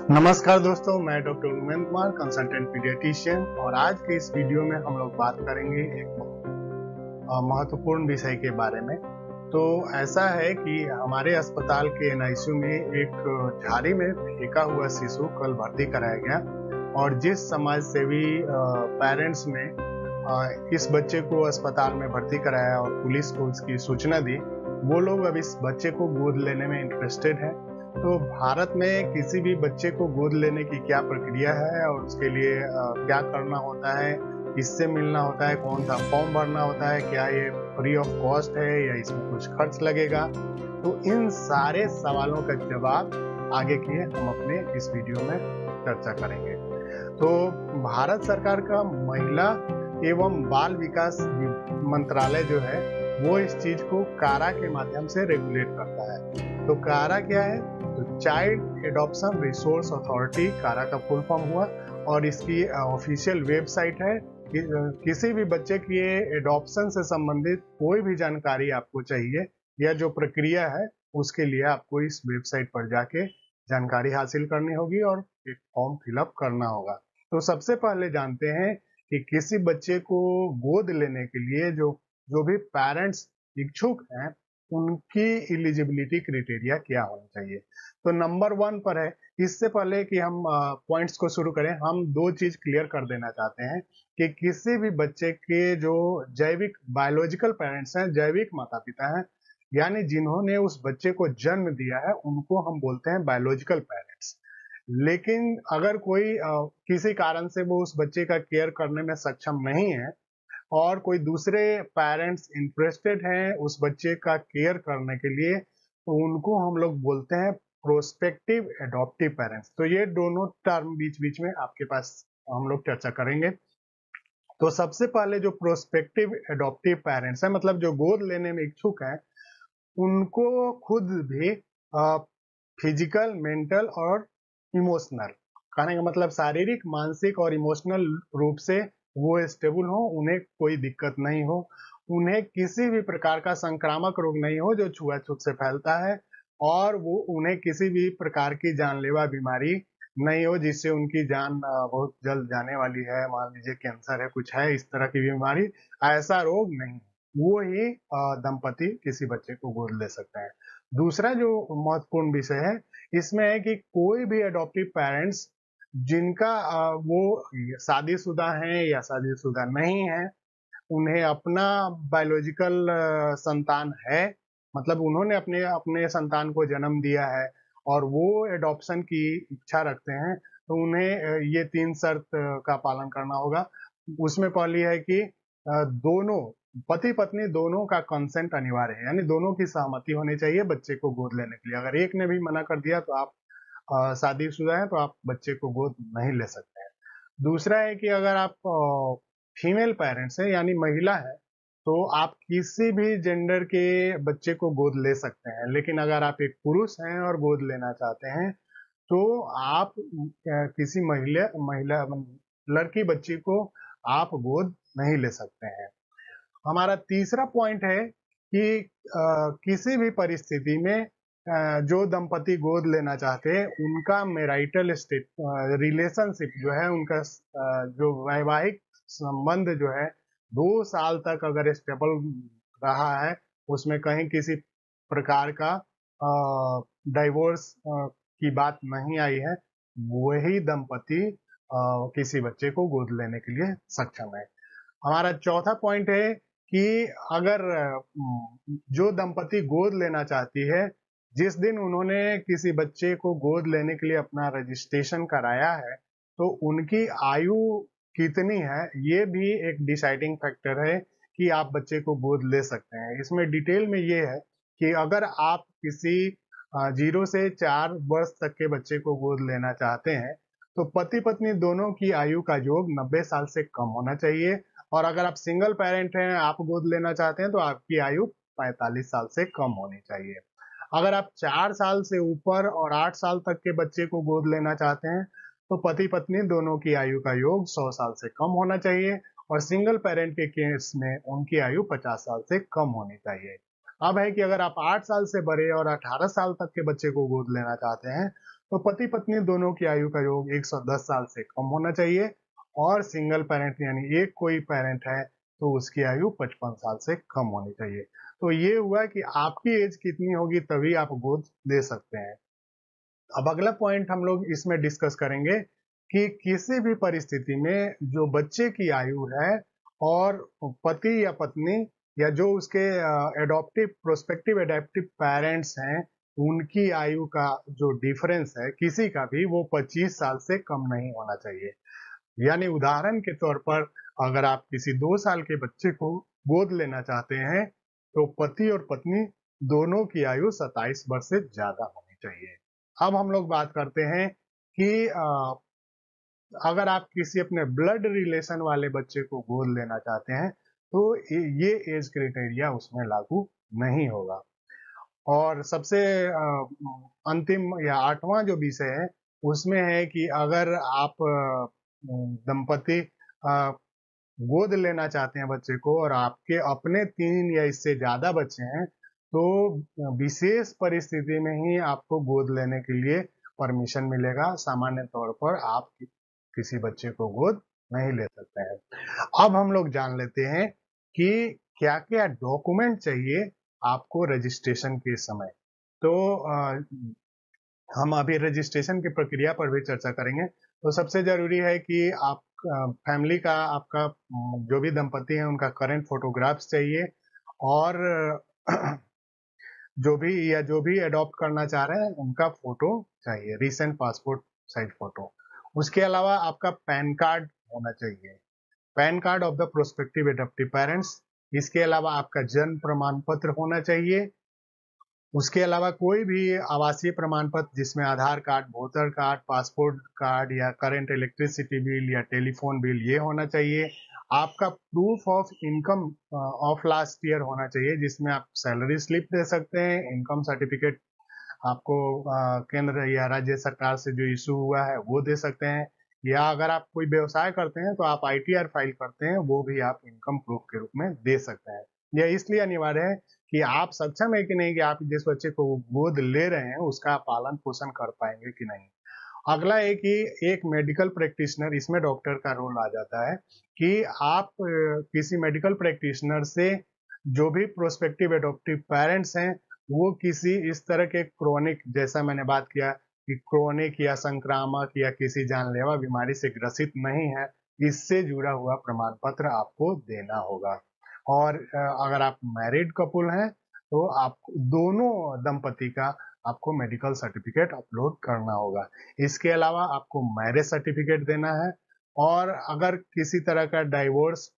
नमस्कार दोस्तों, मैं doctor Umen Kumar, consultant paediatrician. और आज के इस वीडियो में हम लोग बात करेंगे एक महत्वपूर्ण विषय के बारे में। तो ऐसा है कि हमारे अस्पताल के एनआईसीयू में एक झाड़ी में फेंका हुआ शिशु कल भर्ती कराया गया, और जिस समाज सेवी पेरेंट्स ने इस बच्चे को अस्पताल में भर्ती कराया और पुलिस को इसकी सूचना दी, वो लोग अब इस बच्चे को गोद लेने में इंटरेस्टेड हैं। तो भारत में किसी भी बच्चे को गोद लेने की क्या प्रक्रिया है और उसके लिए क्या करना होता है, किससे मिलना होता है, कौन सा फॉर्म भरना होता है, क्या ये फ्री ऑफ कॉस्ट है या इसमें कुछ खर्च लगेगा, तो इन सारे सवालों का जवाब आगे की हम अपने इस वीडियो में चर्चा करेंगे। तो भारत सरकार का महिला एवं बाल विकास मंत्रालय जो है वो इस चीज को कारा के माध्यम से रेगुलेट करता है। तो कारा क्या है? तो चाइल्ड एडॉप्शन रिसोर्स अथॉरिटी, कारा का फुल फॉर्म हुआ, और इसकी ऑफिशियल वेबसाइट है। किसी भी बच्चे की एडॉप्शन से संबंधित कोई भी जानकारी आपको चाहिए या जो प्रक्रिया है उसके लिए आपको इस वेबसाइट पर जाके जानकारी हासिल करनी होगी और एक फॉर्म फिलअप करना होगा। तो सबसे पहले जानते हैं कि किसी बच्चे को गोद लेने के लिए जो भी पेरेंट्स इच्छुक हैं उनकी एलिजिबिलिटी क्राइटेरिया क्या होना चाहिए। तो नंबर 1 पर है। इससे पहले कि हम पॉइंट्स को शुरू करें, हम दो चीज क्लियर कर देना चाहते हैं कि किसी भी बच्चे के जो जैविक बायोलॉजिकल पेरेंट्स हैं, जैविक माता पिता हैं, यानी जिन्होंने उस बच्चे को जन्म दिया है, उनको हम बोलते हैं बायोलॉजिकल पेरेंट्स। लेकिन अगर कोई किसी कारण से वो उस बच्चे का केयर करने में सक्षम नहीं है और कोई दूसरे पेरेंट्स इंटरेस्टेड हैं उस बच्चे का केयर करने के लिए, तो उनको हम लोग बोलते हैं प्रोस्पेक्टिव एडॉप्टिव पेरेंट्स। तो ये दोनों टर्म बीच बीच में आपके पास हम लोग चर्चा करेंगे। तो सबसे पहले जो प्रोस्पेक्टिव एडॉप्टिव पेरेंट्स हैं, मतलब जो गोद लेने में इच्छुक हैं, उनको खुद भी फिजिकल, मेंटल और इमोशनल, कहने का मतलब शारीरिक, मानसिक और इमोशनल रूप से वो स्टेबल हो, उन्हें कोई दिक्कत नहीं हो, उन्हें किसी भी प्रकार का संक्रामक रोग नहीं हो जो छुआछूत से फैलता है, और वो उन्हें किसी भी प्रकार की जानलेवा बीमारी नहीं हो जिससे उनकी जान बहुत जल्द जाने वाली है। मान लीजिए कैंसर है, कुछ है इस तरह की बीमारी, ऐसा रोग नहीं, वो ही दंपति किसी बच्चे को गोद ले सकते हैं। दूसरा जो महत्वपूर्ण विषय है इसमें है कि कोई भी एडॉप्टिव पेरेंट्स जिनका वो शादीशुदा हैं या शादीशुदा नहीं है, उन्हें अपना बायोलॉजिकल संतान है, मतलब उन्होंने अपने अपने संतान को जन्म दिया है और वो एडॉप्शन की इच्छा रखते हैं, तो उन्हें ये 3 शर्त का पालन करना होगा। उसमें पहली है कि दोनों पति पत्नी दोनों का कंसेंट अनिवार्य है, यानी दोनों की सहमति होनी चाहिए बच्चे को गोद लेने के लिए। अगर एक ने भी मना कर दिया तो आप शादीशुदा हैं तो आप बच्चे को गोद नहीं ले सकते हैं। दूसरा है कि अगर आप फीमेल पेरेंट्स हैं, यानी महिला है, तो आप किसी भी जेंडर के बच्चे को गोद ले सकते हैं। लेकिन अगर आप एक पुरुष हैं और गोद लेना चाहते हैं तो आप किसी महिला महिला लड़की बच्ची को आप गोद नहीं ले सकते हैं। हमारा तीसरा पॉइंट है कि किसी भी परिस्थिति में जो दंपति गोद लेना चाहते हैं उनका मैरिटल स्टेट रिलेशनशिप जो है, उनका जो वैवाहिक संबंध जो है 2 साल तक अगर स्टेबल रहा है, उसमें कहीं किसी प्रकार का डाइवोर्स की बात नहीं आई है, वही दंपति किसी बच्चे को गोद लेने के लिए सक्षम है। हमारा चौथा पॉइंट है कि अगर जो दंपति गोद लेना चाहती है, जिस दिन उन्होंने किसी बच्चे को गोद लेने के लिए अपना रजिस्ट्रेशन कराया है, तो उनकी आयु कितनी है ये भी एक डिसाइडिंग फैक्टर है कि आप बच्चे को गोद ले सकते हैं। इसमें डिटेल में ये है कि अगर आप किसी 0 से 4 वर्ष तक के बच्चे को गोद लेना चाहते हैं तो पति पत्नी दोनों की आयु का योग 90 साल से कम होना चाहिए, और अगर आप सिंगल पेरेंट हैं, आप गोद लेना चाहते हैं, तो आपकी आयु 45 साल से कम होनी चाहिए। अगर आप 4 साल से ऊपर और 8 साल तक के बच्चे को गोद लेना चाहते हैं तो पति पत्नी दोनों की आयु का योग 100 साल से कम होना चाहिए, और सिंगल पेरेंट के केस में उनकी आयु 50 साल से कम होनी चाहिए। अब है कि अगर आप 8 साल से बड़े और 18 साल तक के बच्चे को गोद लेना चाहते हैं तो पति पत्नी दोनों की आयु का योग 110 साल से कम होना चाहिए, और सिंगल पेरेंट यानी एक कोई पेरेंट है तो उसकी आयु 55 साल से कम होनी चाहिए। तो ये हुआ कि आपकी एज कितनी होगी तभी आप गोद ले सकते हैं। अब अगला पॉइंट हम लोग इसमें डिस्कस करेंगे कि किसी भी परिस्थिति में जो बच्चे की आयु है और पति या पत्नी या जो उसके एडॉप्टिव प्रोस्पेक्टिव एडेप्टिव पेरेंट्स हैं उनकी आयु का जो डिफरेंस है किसी का भी वो 25 साल से कम नहीं होना चाहिए। यानी उदाहरण के तौर पर अगर आप किसी 2 साल के बच्चे को गोद लेना चाहते हैं तो पति और पत्नी दोनों की आयु 27 वर्ष से ज्यादा होनी चाहिए। अब हम लोग बात करते हैं कि अगर आप किसी अपने ब्लड रिलेशन वाले बच्चे को गोद लेना चाहते हैं तो ये एज क्राइटेरिया उसमें लागू नहीं होगा। और सबसे अंतिम या 8वां जो विषय है उसमें है कि अगर आप दंपति गोद लेना चाहते हैं बच्चे को और आपके अपने 3 या इससे ज्यादा बच्चे हैं तो विशेष परिस्थिति में ही आपको गोद लेने के लिए परमिशन मिलेगा। सामान्य तौर पर आप किसी बच्चे को गोद नहीं ले सकते हैं। अब हम लोग जान लेते हैं कि क्या क्या डॉक्यूमेंट चाहिए आपको रजिस्ट्रेशन के समय। तो हम अभी रजिस्ट्रेशन की प्रक्रिया पर भी चर्चा करेंगे। तो सबसे जरूरी है कि आप फैमिली का आपका जो भी दंपति है उनका करंट फोटोग्राफ्स चाहिए, और जो भी अडॉप्ट करना चाह रहे हैं उनका फोटो चाहिए, रीसेंट पासपोर्ट साइज फोटो। उसके अलावा आपका पैन कार्ड होना चाहिए, PAN card of the prospective adoptive parents. इसके अलावा आपका जन्म प्रमाण पत्र होना चाहिए। उसके अलावा कोई भी आवासीय प्रमाण पत्र जिसमें Aadhaar card, voter card, passport card या करंट इलेक्ट्रिसिटी बिल या टेलीफोन बिल ये होना चाहिए। आपका proof of income of last year होना चाहिए जिसमें आप सैलरी स्लिप दे सकते हैं, इनकम सर्टिफिकेट आपको केंद्र या राज्य सरकार से जो इशू हुआ है वो दे सकते हैं, या अगर आप कोई व्यवसाय करते हैं तो आप आईटीआर फाइल करते हैं वो भी आप इनकम प्रूफ के रूप में दे सकते हैं। यह इसलिए अनिवार्य है कि आप सक्षम है कि नहीं कि आप जिस बच्चे को गोद ले रहे हैं उसका पालन पोषण कर पाएंगे कि नहीं। अगला है कि एक मेडिकल प्रैक्टिशनर, इसमें डॉक्टर का रोल आ जाता है कि आप किसी मेडिकल प्रैक्टिशनर से जो भी प्रोस्पेक्टिव एडॉप्टिव पेरेंट्स हैं वो किसी इस तरह के क्रोनिक, जैसा मैंने बात किया कि क्रोनिक या संक्रामक या किसी जानलेवा बीमारी से ग्रसित नहीं है, इससे जुड़ा हुआ प्रमाण पत्र आपको देना होगा। और अगर आप मैरिड कपुल हैं तो आप दोनों दंपति का आपको मेडिकल सर्टिफिकेट अपलोड करना होगा। इसके अलावा आपको मैरिज सर्टिफिकेट देना है, और अगर किसी तरह का डाइवोर्स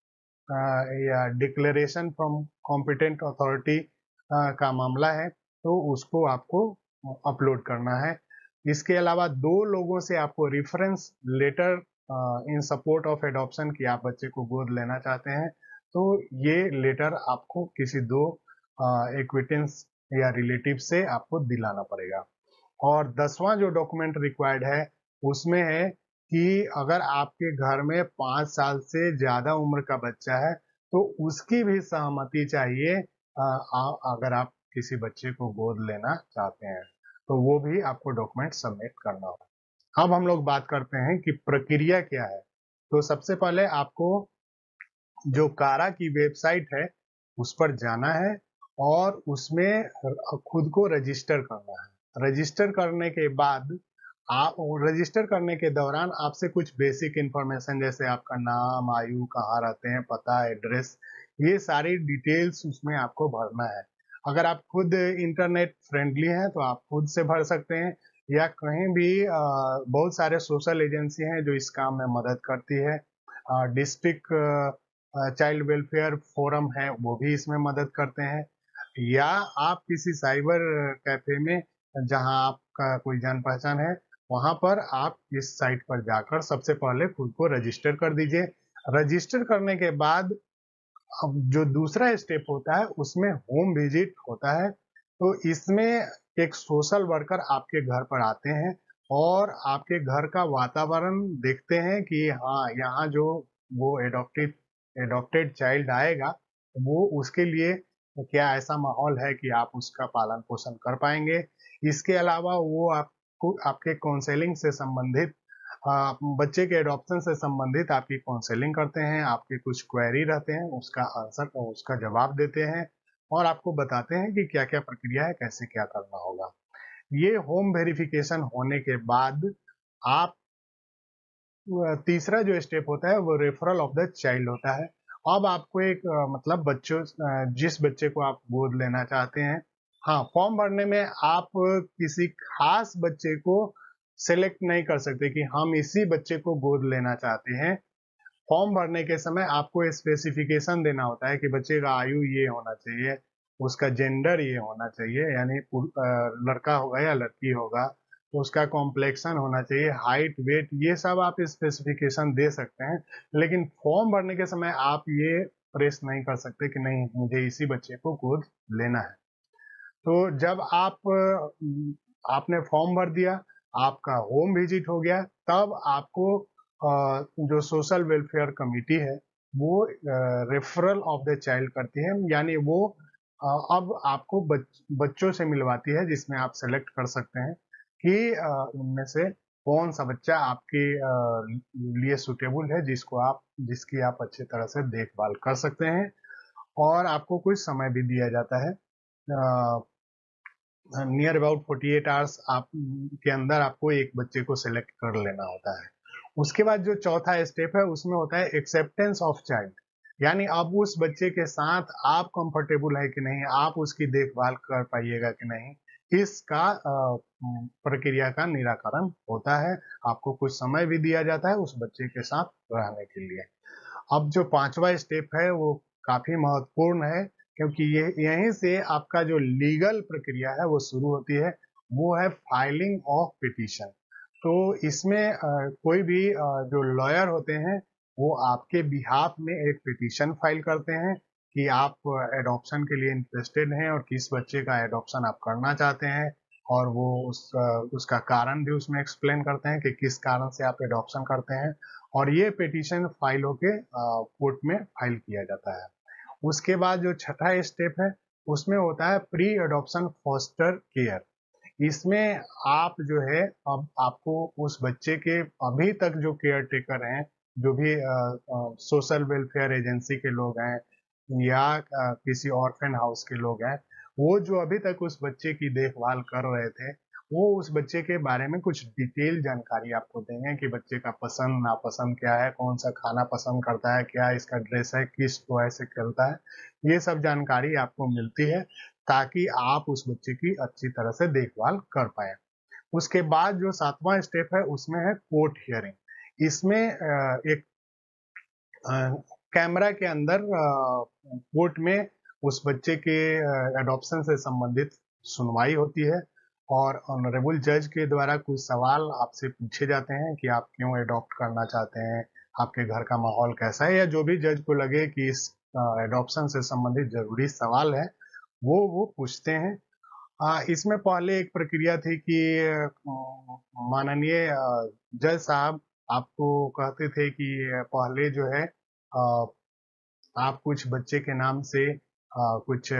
या डिक्लेरेशन फ्रॉम कॉम्पिटेंट अथॉरिटी का मामला है तो उसको आपको अपलोड करना है। इसके अलावा 2 लोगों से आपको reference letter in support of adoption की आप बच्चे को गोद लेना चाहते हैं तो ये लेटर आपको किसी 2 एक्विटेंस या रिलेटिव से आपको दिलाना पड़ेगा। और 10वां जो डॉक्यूमेंट रिक्वायर्ड है उसमें है कि अगर आपके घर में 5 साल से ज्यादा उम्र का बच्चा है तो उसकी भी सहमति चाहिए अगर आप किसी बच्चे को गोद लेना चाहते हैं तो वो भी आपको डॉक्यूमेंट सबमिट करना होगा। अब हम लोग बात करते हैं कि प्रक्रिया क्या है। तो सबसे पहले आपको जो कारा की वेबसाइट है उस पर जाना है और उसमें खुद को रजिस्टर करना है। रजिस्टर करने के बाद आप रजिस्टर करने के दौरान आपसे कुछ बेसिक इंफॉर्मेशन जैसे आपका नाम, आयु, कहाँ रहते हैं, पता, एड्रेस, ये सारी डिटेल्स उसमें आपको भरना है। अगर आप खुद इंटरनेट फ्रेंडली हैं तो आप खुद से भर सकते हैं, या कहीं भी बहुत सारे सोशल एजेंसी हैं जो इस काम में मदद करती है। डिस्ट्रिक्ट चाइल्ड वेलफेयर फोरम है वो भी इसमें मदद करते हैं, या आप किसी साइबर कैफे में जहां आपका कोई जान पहचान है वहां पर आप इस साइट पर जाकर सबसे पहले खुद को रजिस्टर कर दीजिए। रजिस्टर करने के बाद अब जो दूसरा स्टेप होता है उसमें होम विजिट होता है। तो इसमें एक सोशल वर्कर आपके घर पर आते हैं और आपके घर का वातावरण देखते हैं कि हाँ यहाँ जो वो एडॉप्टेड चाइल्ड आएगा वो उसके लिए क्या ऐसा माहौल है कि आप उसका पालन पोषण कर पाएंगे। इसके अलावा वो आप आपके काउंसलिंग से संबंधित, बच्चे के एडॉप्शन से संबंधित आपकी काउंसलिंग करते हैं, आपके कुछ क्वेरी रहते हैं, उसका आंसर, उसका जवाब देते हैं और आपको बताते हैं कि क्या क्या प्रक्रिया है, कैसे क्या करना होगा। ये होम वेरिफिकेशन होने के बाद आप तीसरा जो स्टेप होता है वो रेफरल ऑफ द चाइल्ड होता है। अब आपको एक मतलब जिस बच्चे को आप गोद लेना चाहते हैं, हाँ, फॉर्म भरने में आप किसी खास बच्चे को सिलेक्ट नहीं कर सकते कि हम इसी बच्चे को गोद लेना चाहते हैं। फॉर्म भरने के समय आपको स्पेसिफिकेशन देना होता है कि बच्चे का आयु ये होना चाहिए, उसका जेंडर ये होना चाहिए, यानी लड़का होगा या लड़की होगा, उसका कॉम्प्लेक्शन होना चाहिए, हाइट, वेट, ये सब आप स्पेसिफिकेशन दे सकते हैं। लेकिन फॉर्म भरने के समय आप ये प्रेस नहीं कर सकते कि नहीं मुझे इसी बच्चे को गोद लेना है। तो जब आपने फॉर्म भर दिया, आपका होम विजिट हो गया, तब आपको जो सोशल वेलफेयर कमेटी है वो रेफरल ऑफ द चाइल्ड करती है, यानी वो अब आपको बच्चों से मिलवाती है, जिसमें आप सेलेक्ट कर सकते हैं कि उनमें से कौन सा बच्चा आपके लिए सुटेबल है, जिसकी आप अच्छी तरह से देखभाल कर सकते हैं। और आपको कुछ समय भी दिया जाता है, नियर अबाउट 48 आवर्स आप के अंदर आपको एक बच्चे को सिलेक्ट कर लेना होता है। उसके बाद जो चौथा स्टेप है उसमें होता है एक्सेप्टेंस ऑफ चाइल्ड, यानी अब उस बच्चे के साथ आप कंफर्टेबल है कि नहीं, आप उसकी देखभाल कर पाइएगा कि नहीं, इसका प्रक्रिया का निराकरण होता है। आपको कुछ समय भी दिया जाता है उस बच्चे के साथ रहने के लिए। अब जो पांचवा स्टेप है वो काफी महत्वपूर्ण है, क्योंकि ये यहीं से आपका जो लीगल प्रक्रिया है वो शुरू होती है, वो है फाइलिंग ऑफ पिटीशन। तो इसमें कोई भी जो लॉयर होते हैं वो आपके बिहाफ में एक पिटीशन फाइल करते हैं कि आप एडॉप्शन के लिए इंटरेस्टेड हैं और किस बच्चे का एडॉप्शन आप करना चाहते हैं, और वो उसका कारण भी उसमें एक्सप्लेन करते हैं कि किस कारण से आप एडॉप्शन करते हैं, और ये पिटीशन फाइल होके कोर्ट में फाइल किया जाता है। उसके बाद जो छठा स्टेप है उसमें होता है प्री एडॉप्शन फॉस्टर केयर। इसमें आप जो है, अब आपको उस बच्चे के अभी तक जो केयर टेकर हैं, जो भी सोशल वेलफेयर एजेंसी के लोग हैं या किसी ऑर्फन हाउस के लोग हैं, वो जो अभी तक उस बच्चे की देखभाल कर रहे थे, वो उस बच्चे के बारे में कुछ डिटेल जानकारी आपको देंगे कि बच्चे का पसंद नापसंद क्या है, कौन सा खाना पसंद करता है, क्या इसका ड्रेस है, किस टॉय से खेलता है, ये सब जानकारी आपको मिलती है ताकि आप उस बच्चे की अच्छी तरह से देखभाल कर पाए। उसके बाद जो सातवां स्टेप है उसमें है कोर्ट हियरिंग। इसमें एक कैमरा के अंदर कोर्ट में उस बच्चे के एडॉप्शन से संबंधित सुनवाई होती है, और ऑनरेबल जज के द्वारा कुछ सवाल आपसे पूछे जाते हैं कि आप क्यों एडॉप्ट करना चाहते हैं, आपके घर का माहौल कैसा है, या जो भी जज को लगे कि इस एडॉप्शन से संबंधित जरूरी सवाल है वो पूछते हैं। इसमें पहले एक प्रक्रिया थी कि माननीय जज साहब आपको कहते थे कि पहले जो है आप कुछ बच्चे के नाम से कुछ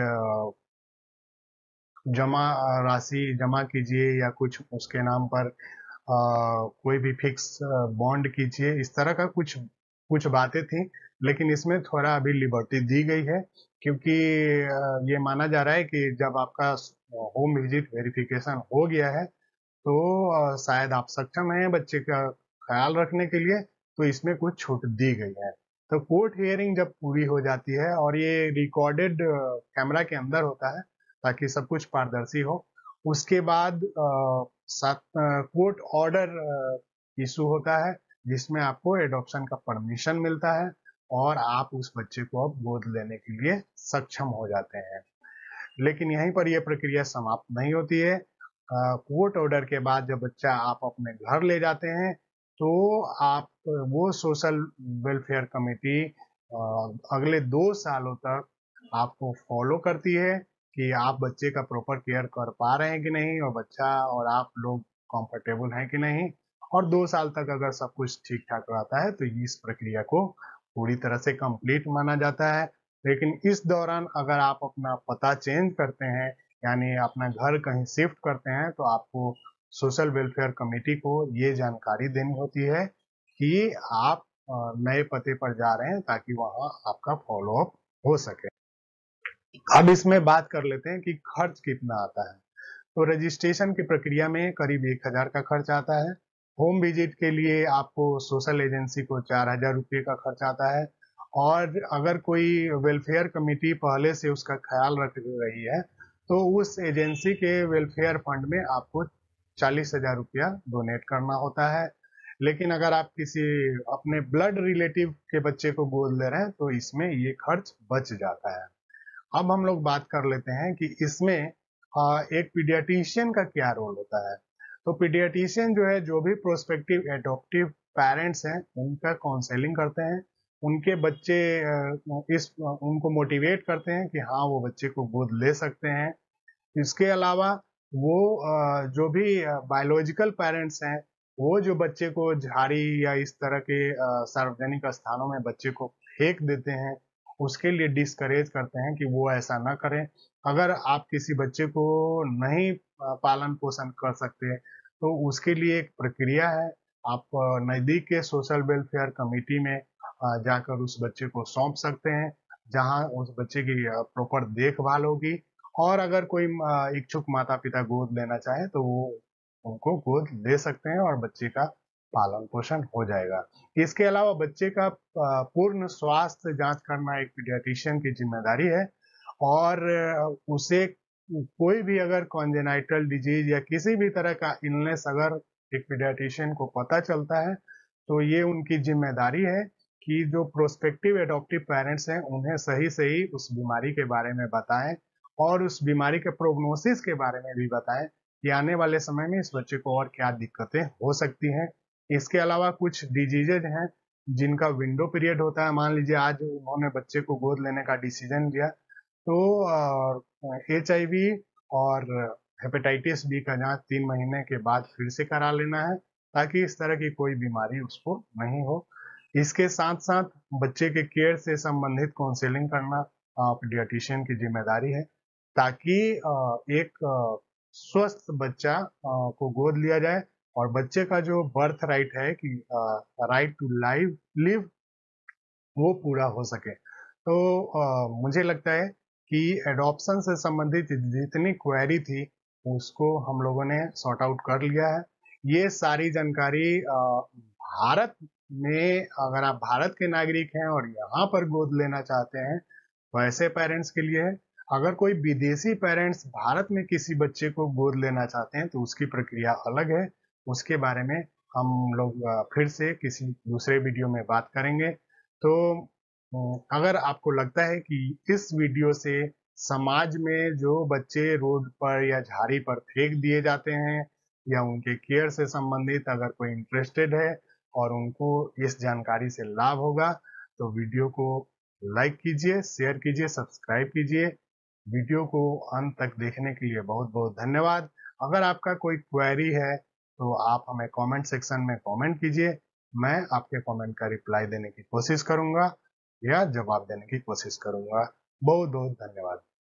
जमा राशि जमा कीजिए, या कुछ उसके नाम पर कोई भी फिक्स बॉन्ड कीजिए, इस तरह का कुछ कुछ बातें थी। लेकिन इसमें थोड़ा अभी लिबर्टी दी गई है, क्योंकि ये माना जा रहा है कि जब आपका होम विजिट वेरिफिकेशन हो गया है तो शायद आप सक्षम हैं बच्चे का ख्याल रखने के लिए, तो इसमें कुछ छूट दी गई है। तो कोर्ट हियरिंग जब पूरी हो जाती है, और ये रिकॉर्डेड कैमरा के अंदर होता है ताकि सब कुछ पारदर्शी हो, उसके बाद कोर्ट ऑर्डर इशू होता है जिसमें आपको एडॉप्शन का परमिशन मिलता है और आप उस बच्चे को अब गोद लेने के लिए सक्षम हो जाते हैं। लेकिन यहीं पर यह प्रक्रिया समाप्त नहीं होती है। कोर्ट ऑर्डर के बाद जब बच्चा आप अपने घर ले जाते हैं तो आप वो सोशल वेलफेयर कमेटी अगले 2 सालों तक आपको फॉलो करती है कि आप बच्चे का प्रॉपर केयर कर पा रहे हैं कि नहीं, और बच्चा और आप लोग कंफर्टेबल हैं कि नहीं, और 2 साल तक अगर सब कुछ ठीक ठाक रहता है तो इस प्रक्रिया को पूरी तरह से कंप्लीट माना जाता है। लेकिन इस दौरान अगर आप अपना पता चेंज करते हैं, यानी अपना घर कहीं शिफ्ट करते हैं, तो आपको सोशल वेलफेयर कमेटी को ये जानकारी देनी होती है कि आप नए पते पर जा रहे हैं, ताकि वहां आपका फॉलोअप हो सके। अब इसमें बात कर लेते हैं कि खर्च कितना आता है। तो रजिस्ट्रेशन की प्रक्रिया में करीब 1000 का खर्च आता है। होम विजिट के लिए आपको सोशल एजेंसी को 4000 रुपये का खर्च आता है। और अगर कोई वेलफेयर कमेटी पहले से उसका ख्याल रख रही है तो उस एजेंसी के वेलफेयर फंड में आपको 40,000 रुपया डोनेट करना होता है। लेकिन अगर आप किसी अपने ब्लड रिलेटिव के बच्चे को गोद ले रहे हैं तो इसमें ये खर्च बच जाता है। अब हम लोग बात कर लेते हैं कि इसमें एक पीडियाट्रिशियन का क्या रोल होता है। तो पीडियाट्रिशियन जो है, जो भी प्रोस्पेक्टिव एडॉप्टिव पेरेंट्स हैं उनका काउंसलिंग करते हैं, उनके बच्चे उनको मोटिवेट करते हैं कि हाँ वो बच्चे को गोद ले सकते हैं। इसके अलावा वो जो भी बायोलॉजिकल पेरेंट्स हैं वो जो बच्चे को झाड़ी या इस तरह के सार्वजनिक स्थानों में बच्चे को फेंक देते हैं उसके लिए डिस्करेज करते हैं कि वो ऐसा ना करें। अगर आप किसी बच्चे को नहीं पालन पोषण कर सकते तो उसके लिए एक प्रक्रिया है। आप नजदीक के सोशल वेलफेयर कमेटी में जाकर उस बच्चे को सौंप सकते हैं, जहां उस बच्चे की प्रॉपर देखभाल होगी। और अगर कोई इच्छुक माता पिता गोद लेना चाहे तो वो उनको गोद ले सकते हैं और बच्चे का पालन पोषण हो जाएगा। इसके अलावा बच्चे का पूर्ण स्वास्थ्य जांच करना एक पीडियाट्रिशियन की जिम्मेदारी है। और उसे कोई भी अगर कॉन्जेनाइटल डिजीज या किसी भी तरह का इलनेस अगर एक पीडियाट्रिशियन को पता चलता है तो ये उनकी जिम्मेदारी है कि जो प्रोस्पेक्टिव एडॉप्टिव पेरेंट्स हैं उन्हें सही सही उस बीमारी के बारे में बताएं और उस बीमारी के प्रोग्नोसिस के बारे में भी बताएं कि आने वाले समय में इस बच्चे को और क्या दिक्कतें हो सकती हैं। इसके अलावा कुछ डिजीजेज हैं जिनका विंडो पीरियड होता है। मान लीजिए आज उन्होंने बच्चे को गोद लेने का डिसीजन लिया तो HIV और हेपेटाइटिस बी का जांच 3 महीने के बाद फिर से करा लेना है, ताकि इस तरह की कोई बीमारी उसको नहीं हो। इसके साथ साथ बच्चे के केयर से संबंधित काउंसलिंग करना पीडियाट्रिशियन की जिम्मेदारी है, ताकि एक स्वस्थ बच्चा को गोद लिया जाए और बच्चे का जो बर्थ राइट है कि राइट टू लिव वो पूरा हो सके। तो मुझे लगता है कि एडॉप्शन से संबंधित जितनी क्वेरी थी उसको हम लोगों ने सॉर्ट आउट कर लिया है। ये सारी जानकारी भारत में अगर आप भारत के नागरिक हैं और यहाँ पर गोद लेना चाहते हैं तो ऐसे पेरेंट्स के लिए है। अगर कोई विदेशी पेरेंट्स भारत में किसी बच्चे को गोद लेना चाहते हैं तो उसकी प्रक्रिया अलग है। उसके बारे में हम लोग फिर से किसी दूसरे वीडियो में बात करेंगे। तो अगर आपको लगता है कि इस वीडियो से समाज में जो बच्चे रोड पर या झाड़ी पर फेंक दिए जाते हैं या उनके केयर से संबंधित अगर कोई इंटरेस्टेड है और उनको इस जानकारी से लाभ होगा तो वीडियो को लाइक कीजिए, शेयर कीजिए, सब्सक्राइब कीजिए। वीडियो को अंत तक देखने के लिए बहुत बहुत धन्यवाद। अगर आपका कोई क्वेरी है तो आप हमें कमेंट सेक्शन में कमेंट कीजिए, मैं आपके कमेंट का रिप्लाई देने की कोशिश करूंगा या जवाब देने की कोशिश करूंगा। बहुत बहुत धन्यवाद।